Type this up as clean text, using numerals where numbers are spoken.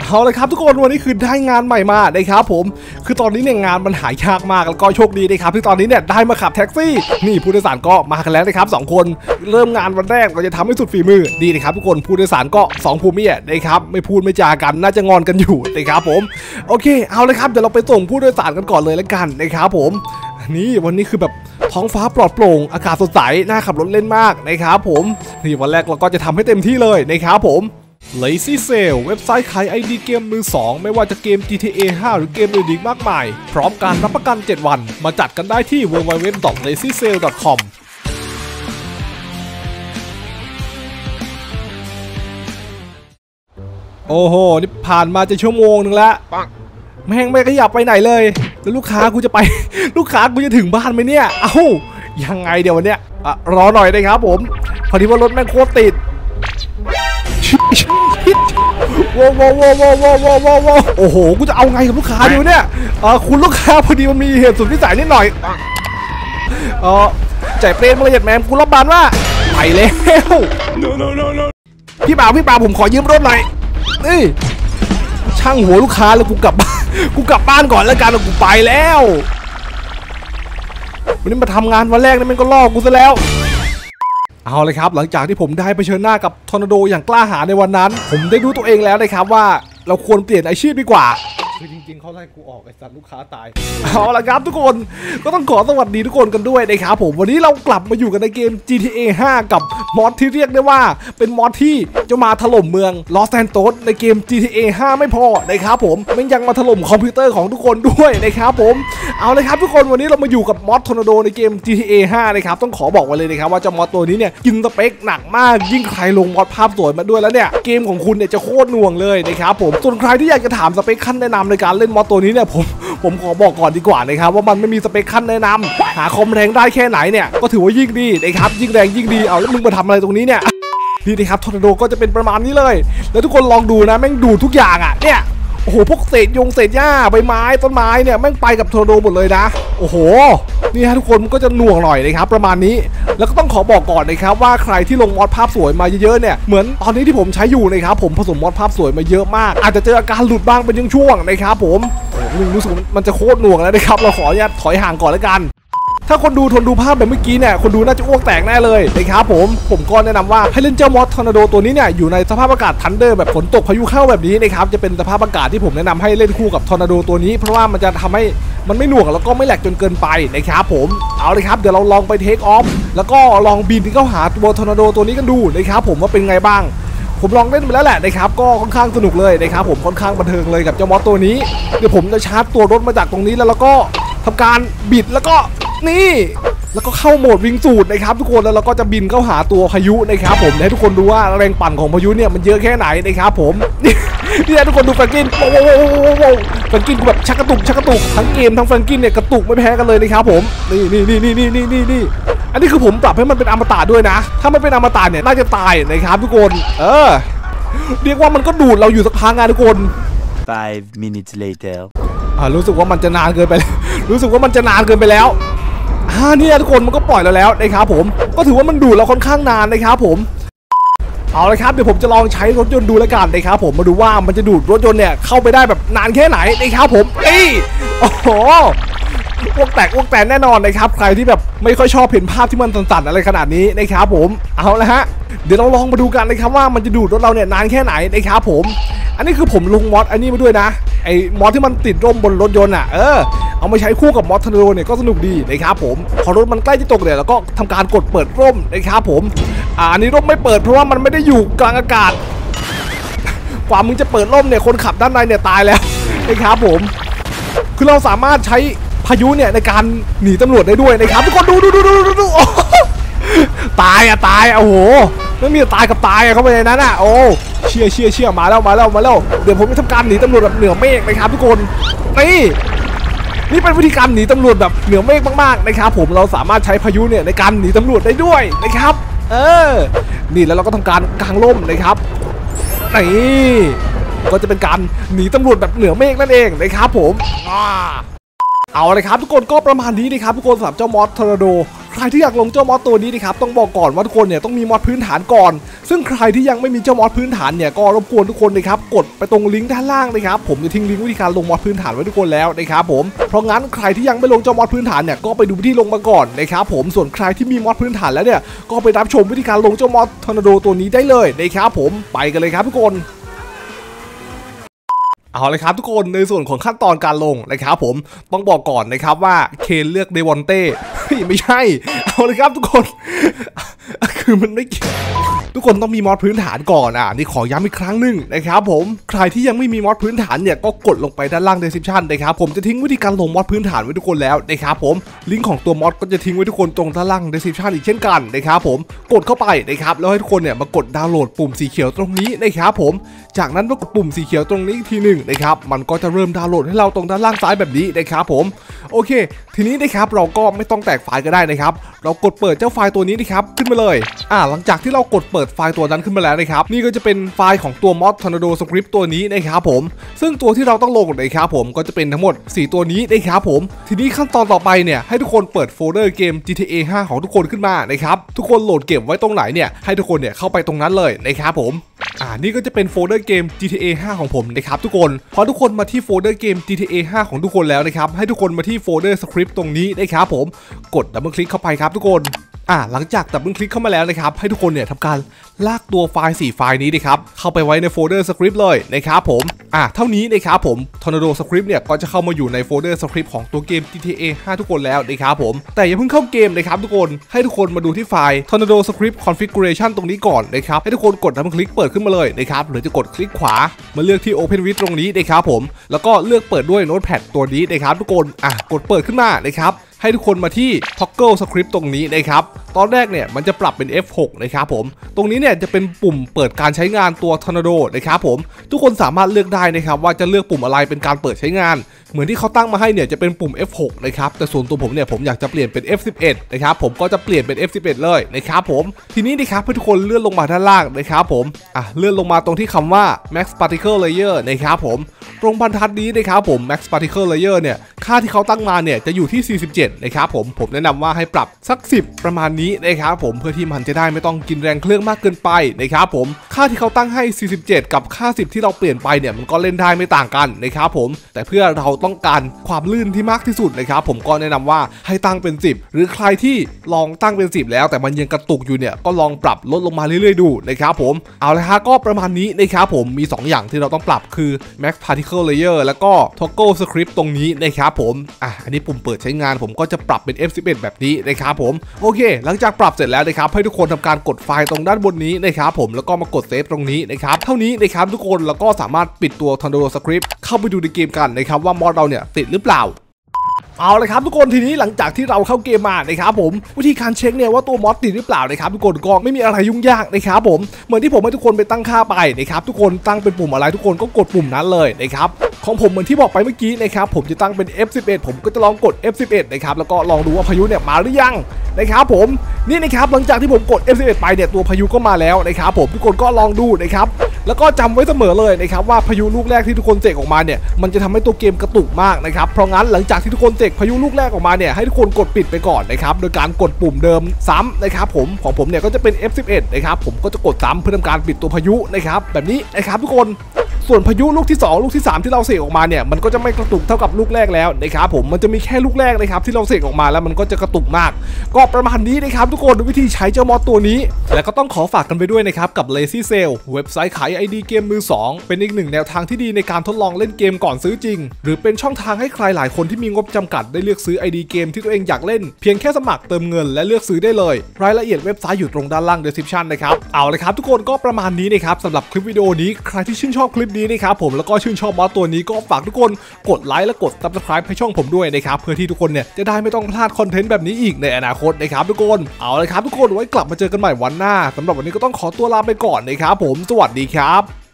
เอาเลยครับทุกคนวันนี้คือได้งานใหม่มานะครับผมคือตอนนี้เนี่ยงานมันหายากมากแล้วก็โชคดีนะครับที่ตอนนี้เนี่ยได้มาขับแท็กซี่นี่ผู้โดยสารก็มากันแล้วนะครับ2คนเริ่มงานวันแรกเราจะทำให้สุดฝีมือดีนะครับทุกคนผู้โดยสารก็2ผู้เมียนะครับไม่พูดไม่จากันน่าจะงอนกันอยู่นะครับผมโอเคเอาเลยครับเดี๋ยวเราไปส่งผู้โดยสารกันก่อนเลยแล้วกันนะครับผมนี่วันนี้คือแบบท้องฟ้าปลอดโปร่งอากาศสดใสน่าขับรถเล่นมากนะครับผมนี่วันแรกเราก็จะทำให้เต็มที่เลยนะครับผมLazy Sale เว็บไซต์ขาย ID เกมมือ2ไม่ว่าจะเกม GTA 5 หรือเกมอื่นอีกมากมายพร้อมการรับประกัน 7 วันมาจัดกันได้ที่ www.lazysale.com โอ้โหนี่ผ่านมาจะชั่วโมงนึงแล้วแม่งไม่ขยับไปไหนเลยแล้วลูกค้ากูจะไปลูกค้ากูจะถึงบ้านไหมเนี่ยเอ้ายังไงเดี๋ยววันเนี้ยรอหน่อยนะครับผมพอดีว่ารถแม่งโคตรติดว้าวโอ้โหกูจะเอาไงกับลูกค้าดีวะเนี่ยคุณลูกค้าพอดีมันมีเหตุสุดวิสัยนิดหน่อยใจเปรตมาเลยแมมกูรับบานว่าไปแล้วพี่บ่าวผมขอยืมรถหน่อยนี่ช่างหัวลูกค้าแล้วกูกลับบ้านก่อนแล้วกันกูไปแล้ววันนี้มาทำงานวันแรกนี่มันก็ล่อกูซะแล้วเอาเลยครับหลังจากที่ผมได้เผชิญหน้ากับทอร์นาโดอย่างกล้าหาญในวันนั้นผมได้รู้ตัวเองแล้วนะครับว่าเราควรเปลี่ยนอาชีพดีกว่าคือจริงๆเขาไล่กูออกไอ้สัตว์ลูกค้าตายเอาละครับทุกคนก็ต้องขอสวัสดีทุกคนกันด้วยนะครับผมวันนี้เรากลับมาอยู่กันในเกม GTA 5 กับมอดที่เรียกได้ว่าเป็นมอดที่จะมาถล่มเมืองลอสแอนโตสในเกม GTA 5 ไม่พอนะครับผมมันยังมาถล่มคอมพิวเตอร์ของทุกคนด้วยนะครับผมเอาเลยครับทุกคนวันนี้เรามาอยู่กับมอดทอร์นาโดในเกม GTA 5 นะครับต้องขอบอกไว้เลยนะครับว่าเจ้ามอดตัวนี้เนี่ยกินสเปคหนักมากยิ่งใครลงมอดภาพสวยมาด้วยแล้วเนี่ยเกมของคุณเนี่ยจะโคตรหน่วงเลยนะครับผมส่วนใครที่อยากจะถามสเปคขั้นแนะนำในการเล่นมอดตัวนี้เนี่ยผมขอบอกก่อนดีกว่านะครับว่ามันไม่มีสเปคขั้นแนะนำหาคอมแรงได้แค่ไหนเนี่ยก็ถือว่ายิ่งดีนะครับยิ่งแรงยิ่งดีเอาแล้วมึงมาทำอะไรตรงนี้เนี่ยนี่นะครับทอร์นาโดก็จะเป็นประมาณนี้เลยแล้วทุกคนลองดูนะแม่งดูทุกอย่างอ่ะเนี่ยโอ้โหพวกเศษหญ้าใบไม้ต้นไม้เนี่ยแม่งไปกับทอร์นาโดหมดเลยนะโอ้โหนี่ฮะทุกคนมันก็จะหน่วงหน่อยนะครับประมาณนี้แล้วก็ต้องขอบอกก่อนนะครับว่าใครที่ลงมอดภาพสวยมาเยอะๆเนี่ยเหมือนตอนนี้ที่ผมใช้อยู่นะครับผมผสมมอดภาพสวยมาเยอะมากอาจจะเจออาการหลุดบ้างเป็นช่วงๆนะครับผมรู้สึกมันจะโคตรหน่วงแล้วนะครับเราขออนุญาตถอยห่างก่อนแล้วกันถ้าคนดูทนดูภาพแบบเมื่อกี้เนี่ยคนดูน่าจะอ้วกแตกแน่เลยนะครับผมก็แนะนำว่าให้เล่นเจ้ามอดทอร์นาโดตัวนี้เนี่ยอยู่ในสภาพอากาศทันเดอร์แบบฝนตกพายุเข้าแบบนี้นะครับจะเป็นสภาพอากาศที่ผมแนะนำให้เล่นคู่กับทอร์นาโดตัวนี้เพราะว่ามันจะทำให้มันไม่หน่วงแล้วก็ไม่แหลกจนเกินไปนะครับผมเอาเลยครับเดี๋ยวเราลองไปเทคออฟแล้วก็ลองบินเข้าหาตัวทอร์นาโดตัวนี้กันดูนะครับผมว่าเป็นไงบ้างผมลองเล่นไปแล้วแหละนะครับก็ค่อนข้างสนุกเลยนะครับผมค่อนข้างบันเทิงเลยกับเจ้ามอดตัวนี้เดี๋ยวผมจะชาร์จตัวรถมาจากตรงนี้แล้วก็ทำการบิดแล้วก็นี่แล้วก็เข้าโหมดวิงสูตรนะครับทุกคนแล้วเราก็จะบินเข้าหาตัวพายุนะครับผมให้ทุกคนดูว่าแรงปั่นของพายุเนี่ยมันเยอะแค่ไหนนะครับผมนี่ทุกคนดูแฟรงกินโอ้โหแฟรงกินกูแบบชักกระตุกทั้งเกมทั้งแฟรงกินเนี่ยกระตุกไม่แพ้กันเลยนะครับผมนี่อันนี้คือผมปรับให้มันเป็นอมตะด้วยนะถ้ามันเป็นอมตะเนี่ยน่าจะตายนะครับทุกคนเรียกว่ามันก็ดูดเราอยู่สักพักงานทุกคน 5 minutes later รู้สึกว่ามันจะนานเกินไปแล้วเนี่ยทุกคนมันก็ปล่อยเราแล้วนะครับผมก็ถือว่ามันดูดเราค่อนข้างนานนะครับผมเอาเลยครับเดี๋ยวผมจะลองใช้รถยนต์ดูแล้วกันนะครับผมมาดูว่ามันจะดูดรถยนต์เนี่ยเข้าไปได้แบบนานแค่ไหนนะครับผมโอ้โหอ้วกแตกแน่นอนนะครับใครที่แบบไม่ค่อยชอบเห็นภาพที่มันสั่นๆอะไรขนาดนี้นะครับผมเอาละฮะเดี๋ยวเราลองมาดูกันนะครับว่ามันจะดูดรถเราเนี่ยนานแค่ไหนนะครับผมอันนี้คือผมลงมอดอันนี้มาด้วยนะไอ้มอดที่มันติดร่มบนรถยนต์อ่ะเอามาใช้คู่กับมอดทอร์นาโดเนี่ยก็สนุกดีนะครับผมพอรถมันใกล้จะตกเนี่ยแล้วก็ทำการกดเปิดร่มนะครับผมอันนี้ร่มไม่เปิดเพราะว่ามันไม่ได้อยู่กลางอากาศกว่ามึงจะเปิดร่มเนี่ยคนขับด้านในเนี่ยตายแล้วนะครับผมคือเราสามารถใช้พายุเนี่ยในการหนีตำรวจได้ด้วยนะครับทุกคนดูตายโอ้โหไม่มีตายกับตายเข้าไปในนั้นโอ้เชี่ยมาแล้วเดี๋ยวผมจะทำการหนีตำรวจแบบเหนือเมฆนะครับทุกคนนี่เป็นวิธีการหนีตำรวจแบบเหนือเมฆมากๆนะครับผมเราสามารถใช้พายุเนี่ยในการหนีตำรวจได้ด้วยนะครับนี่แล้วเราก็ทำการกางร่มนะครับนี่ก็จะเป็นการหนีตำรวจแบบเหนือเมฆนั่นเองนะครับผมเอาเลยครับทุกคนก็ประมาณนี้นะครับทุกคนสำหรับเจ้ามอดทอร์นาโดใใครที่อยากลงเจ้ามอดตัวนี้นะครับต้องบอกก่อนว่าทุกคนเนี่ยต้องมีมอดพื้นฐานก่อนซึ่งใครที่ยังไม่มีเจ้ามอดพื้นฐานเนี่ยก็รบกวนทุกคนนะครับกดไปตรงลิงก์ด้านล่างนะครับผมจะทิ้งลิงก์วิธีการลงมอดพื้นฐานไว้ทุกคนแล้วนะครับผมเพราะงั้นใครที่ยังไม่ลงเจ้ามอดพื้นฐานเนี่ยก็ไปดูวิธีลงมาก่อนนะครับผมส่วนใครที่มีมอดพื้นฐานแล้วเนี่ยก็ไปรับชมวิธีการลงเจ้ามอดทอร์นาโดตัวนี้ได้เลยนะครับผมไปกันเลยครับทุกคนเอาเลยครับทุกคนในส่วนของขั้นตอนการลงนะครับผมต้องบอกก่อนนะครับว่าเคนเลือกเดวอนเต้ไม่ใช่เอาเลยครับทุกคนคือมันไม่เกี่ยวทุกคนต้องมีมอดพื้นฐานก่อนนี่ขอย้ำอีกครั้งหนึ่งนะครับผมใครที่ยังไม่มีมอดพื้นฐานเนี่ยก็กดลงไปด้านล่าง description นะครับผมจะทิ้งวิธีการลงมอดพื้นฐานไว้ทุกคนแล้วนะครับผมลิงก์ของตัวมอดก็จะทิ้งไว้ทุกคนตรงด้านล่าง description อีกเช่นกันนะครับผมกดเข้าไปนะครับแล้วให้ทุกคนเนี่ยมากดดาวน์โหลดปุ่มสีเขียวตรงนี้นะครับผมจากนั้นก็กดปุ่มสีเขียวตรงนี้อีกทีหนึ่งนะครับมันก็จะเริ่มดาวน์โหลดให้เราตรงด้านล่างซ้ายแบบนี้นะครับผมโอเคทีนี้นะครับเราก็ไม่ต้องแตกไฟล์ก็ได้นะครับเรากดเปิดเจ้าไฟล์ตัวนี้นะครับขึ้นมาเลยหลังจากที่เรากดเปิดไฟล์ตัวนั้นขึ้นมาแล้วนะครับนี่ก็จะเป็นไฟล์ของตัว mod Tornado Script ตัวนี้นะครับผมซึ่งตัวที่เราต้องลงนะครับผมก็จะเป็นทั้งหมด4ตัวนี้นะครับผมทีนี้ขั้นตอนต่อไปเนี่ยให้ทุกคนเปิดโฟลเดอร์เกม GTA 5 ของทุกคนขึ้นมานะครับทุกคนโหลดเก็บไว้ตรงไหนเนี่ยให้ทุกคนเนี่ยเข้าไปตรงนั้นเลยนะครับผมนี่ก็จะเป็นโฟลเดอร์เกม GTA 5 ของผมนะครับทุกคนพอทุกคนมาที่โฟลเดอร์เกม GTA 5 ของทุกคนแล้วนะครับให้ทุกคนมาที่โฟลเดอร์สคริปต์ตรงนี้นะครับผมกดดับเบิลคลิกเข้าไปครับทุกคนหลังจากดับเบิลคลิกเข้ามาแล้วนะครับให้ทุกคนเนี่ยทำการลากตัวไฟล์4ไฟล์นี้นะครับเข้าไปไว้ในโฟลเดอร์สคริปต์เลยนะครับผมเท่านี้นะครับผม Tornado Script เนี่ยก็จะเข้ามาอยู่ในโฟลเดอร์สคริปต์ของตัวเกม GTA 5 ทุกคนแล้วนะครับผมแต่อย่าเพิ่งเข้าเกมนะครับทุกคนให้ทุกคนมาดูที่ไฟล์ Tornado Script Configuration ตรงนี้ก่อนนะครับให้ทุกคนกดดับเบิลคลิกเปิดขึ้นมาเลยนะครับหรือจะกดคลิกขวามาเลือกที่ Open with ตรงนี้นะครับผมแล้วก็เลือกเปิดด้วย Notepad ตัวนี้นะครับทุกคนกดเปิดขึ้นมานะครับให้ทุกคนมาที่ Toggle Script ตรงนี้นะครับตอนแรกเนี่ยมันจะปรับเป็น F6 นะครับผมตรงนี้เนี่ยจะเป็นปุ่มเปิดการใช้งานตัว Tornado นะครับผมทุกคนสามารถเลือกได้นะครับว่าจะเลือกปุ่มอะไรเป็นการเปิดใช้งานเหมือนที่เขาตั้งมาให้เนี่ยจะเป็นปุ่ม F6 นะครับแต่ส่วนตัวผมเนี่ยผมอยากจะเปลี่ยนเป็น F11 นะครับผมก็จะเปลี่ยนเป็น F11 เลยนะครับผมทีนี้นะครับให้ทุกคนเลื่อนลงมาด้านล่างนะครับผมเลื่อนลงมาตรงที่คำว่า Max Particle Layer นะครับผมตรงบรรทัดนี้นะครับผม Max Particle Layer เนี่ยค่าที่เขาตั้งมาเนี่ยจะอยู่ที่47นะครับผมแนะนำว่าให้ปรับสัก10ประมาณนี้นะครับผมเพื่อที่มันจะได้ไม่ต้องกินแรงเครื่องมากเกินไปนะครับผมค่าที่เขาตั้งให้47กับค่า10ที่เราเปลี่ยนไปเนี่ยมันก็เล่นได้ไม่ต่างกันนะครับผมแต่เพื่อเราต้องการความลื่นที่มากที่สุดนะครับผมก็แนะนำว่าให้ตั้งเป็น10หรือใครที่ลองตั้งเป็น10แล้วแต่มันยังกระตุกอยู่เนี่ยก็ลองปรับลดลงมาเรื่อยๆดูนะครับผมเอาละฮะก็ประมาณนี้นะครับผมมี2อย่างที่เราต้องปรับคือ Max Particle Layer แล้วก็ Toggle Script ตรงนี้นะครับผมอันนี้ปุ่มเปิดใช้งานผมก็จะปรับเป็น F11 แบบนี้นะครับผมโอเคหลังจากปรับเสร็จแล้วนะครับให้ทุกคนทำการกดไฟล์ตรงด้านบนนี้นะครับผมแล้วก็มากดเซฟตรงนี้นะครับเท่านี้นะครับทุกคนแล้วก็สามารถปิดตัว Tornado Script เข้าไปดูในเกมกันนะครับว่ามอดเราเนี่ยติดหรือเปล่าเอาเลยครับทุกคนทีนี้หลังจากที่เราเข้าเกมมานะครับผมวิธีการเช็คเนี่ยว่าตัวมอดติดหรือเปล่านะครับทุกคนก็ไม่มีอะไรยุ่งยากนะครับผมเหมือนที่ผมให้ทุกคนไปตั้งค่าไปนะครับทุกคนตั้งเป็นปุ่มอะไรทุกคนก็กดปุ่มนั้นเลยนะครับของผมเหมือนที่บอกไปเมื่อกี้นะครับผมจะตั้งเป็น F11 ผมก็จะลองกด F11 นะครับแล้วก็ลองดูว่าพายุเนี่ยมาหรือยังนะครับผมนี่นะครับหลังจากที่ผมกด F11 ไปเนี่ยตัวพายุก็มาแล้วนะครับผมทุกคนก็ลองดูนะครับแล้วก็จำไว้เสมอเลยนะครับว่าพายุลูกแรกที่ทุกคนเสกออกมาเนี่ยมันจะทำให้ตัวเกมกระตุกมากนะครับเพราะงั้นหลังจากที่ทุกคนเสกพายุลูกแรกออกมาเนี่ยให้ทุกคนกดปิดไปก่อนนะครับโดยการกดปุ่มเดิมซ้ำนะครับผมของผมเนี่ยก็จะเป็น F11 นะครับผมก็จะกดซ้ำเพื่อทำการปิดตัวพายุนะครับแบบนี้นะครับทุกคนส่วนพายุลูกที่2ลูกที่3ที่เราเสกออกมาเนี่ยมันก็จะไม่กระตุกเท่ากับลูกแรกแล้วนะครับผมมันจะมีแค่ลูกแรกนะครับที่เราเสกออกมาแล้วมันก็จะกระตุกมากก็ประมาณนี้นะครับทุกคนวิธีใช้เจ้ามอดตัวนี้และก็ต้องขอฝากกันไปด้วยนะครับกับ Lazy Sale เว็บไซต์ขาย ID เกมมือ2เป็นอีกหนึ่งแนวทางที่ดีในการทดลองเล่นเกมก่อนซื้อจริงหรือเป็นช่องทางให้ใครหลายคนที่มีงบจำกัดได้เลือกซื้อ ID เกมที่ตัวเองอยากเล่นเพียงแค่สมัครเติมเงินและเลือกซื้อได้เลยรายละเอียดเว็บไซต์อยู่ตรงด้านล่าง description นะครับเอาเลยครับทุกคนก็ประมาณนี้นะครับสำหรับคลิปวิดีโอนี้ใครที่ชื่นชอบคลิปนี้นะครับผมแล้วก็ชื่นชอบมอดตัวนี้ก็ฝากทุกคนกดไลค์และกด Subscribe ให้ช่องผมด้วยนะครับเพื่อที่ทุกคนเนี่ยจะได้ไม่ต้องพลาดคอนเทนต์แบบนี้อีกในอนาคตนะครับทุกคนเอาเลยครับทุกคนไว้กลับมาเจอกันใหม่วันหน้าสำหรับวันนี้ก็ต้องขอตัวลาไปก่อนนะครับผมสวัสดีครับ